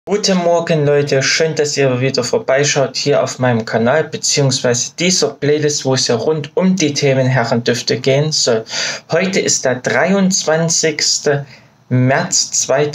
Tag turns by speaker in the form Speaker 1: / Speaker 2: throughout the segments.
Speaker 1: Guten Morgen Leute, schön, dass ihr wieder vorbeischaut hier auf meinem Kanal beziehungsweise dieser Playlist, wo es ja rund um die Themen Herrendüfte gehen soll. Heute ist der 23. März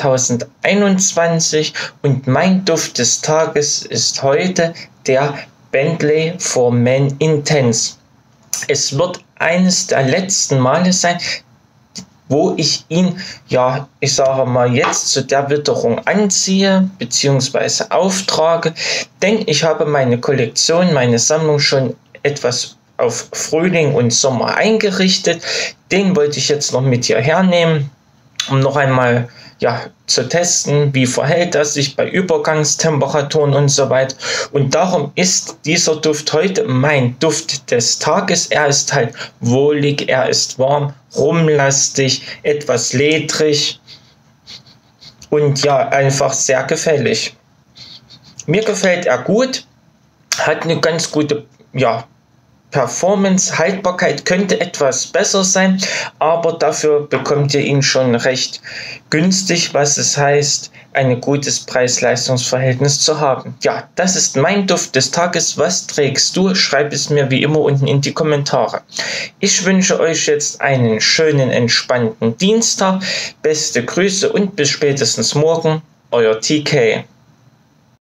Speaker 1: 2021 und mein Duft des Tages ist heute der Bentley for Men Intense. Es wird eines der letzten Male sein, wo ich ihn, ja, ich sage mal, jetzt zu der Witterung anziehe bzw. auftrage, denn ich habe meine Kollektion, meine Sammlung schon etwas auf Frühling und Sommer eingerichtet. Den wollte ich jetzt noch mit hierher nehmen, um noch einmal zu testen, wie verhält er sich bei Übergangstemperaturen und so weiter. Und darum ist dieser Duft heute mein Duft des Tages. Er ist halt wohlig, er ist warm, rumlastig, etwas ledrig und ja, einfach sehr gefällig. Mir gefällt er gut, hat eine ganz gute, Performance, Haltbarkeit könnte etwas besser sein, aber dafür bekommt ihr ihn schon recht günstig, was es heißt, ein gutes Preis-Leistungs-Verhältnis zu haben. Ja, das ist mein Duft des Tages. Was trägst du? Schreib es mir wie immer unten in die Kommentare. Ich wünsche euch jetzt einen schönen, entspannten Dienstag. Beste Grüße und bis spätestens morgen. Euer TK.